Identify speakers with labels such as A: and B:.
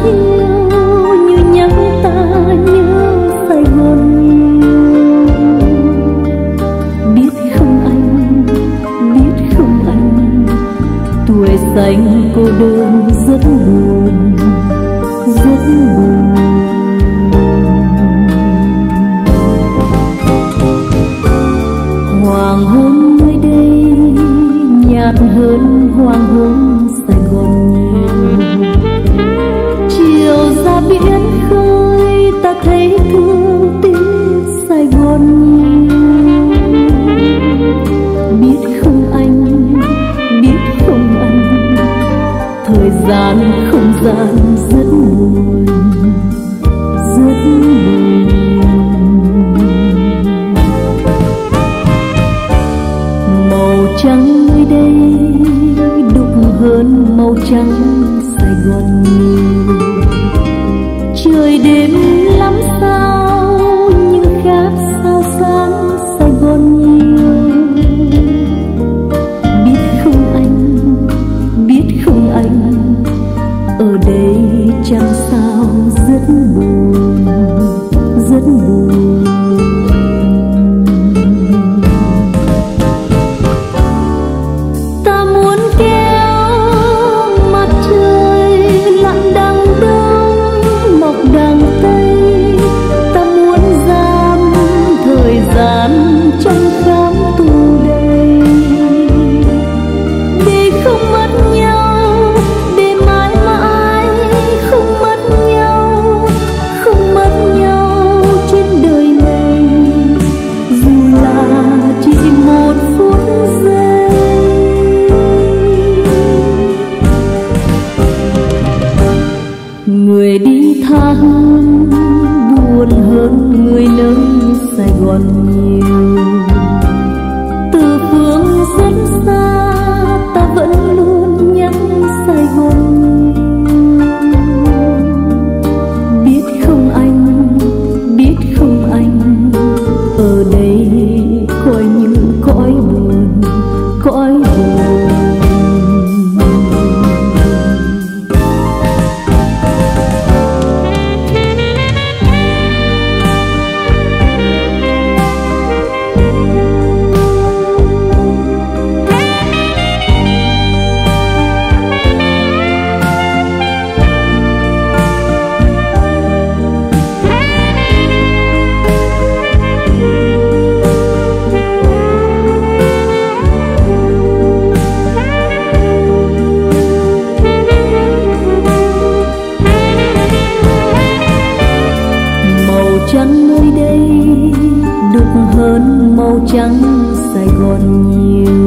A: yêu như nhắc ta nhớ Sài Gòn nhiều. Biết không anh, biết không anh, tuổi xanh cô đơn rất buồn, rất buồn. Hoàng hôn nơi đây nhạt hơn hoàng hôn Sài Gòn nhiều. Chiều ra biển khơi ta thấy thương tiếc Sài Gòn nhiều. Biết không anh, biết không anh, thời gian không gian rất buồn, rất buồn. Màu trắng nơi đây đục hơn màu trắng Sài Gòn nhiều. Trời đêm lắm sao nhưng khác sao sáng Sài Gòn nhiều. Biết không anh, biết không anh, ở đây chẳng sao rất buồn, rất buồn. Ta muốn kéo mặt trời lặn đằng đông mọc đằng tây. Ta muốn giam thời gian trong khám tù đầy, để không mất nhau, để mãi mãi không mất nhau, không mất nhau trên đời này, dù là chỉ một phút giây. Người đi tha hương buồn hơn người nơi Sài Gòn nhiều. Từ phương rất xa ta vẫn luôn nhắc Sài Gòn nhiều. Biết không anh, biết không anh, ở đây coi như cõi buồn, cõi buồn. Trắng nơi đây đục hơn màu trắng Sài Gòn nhiều.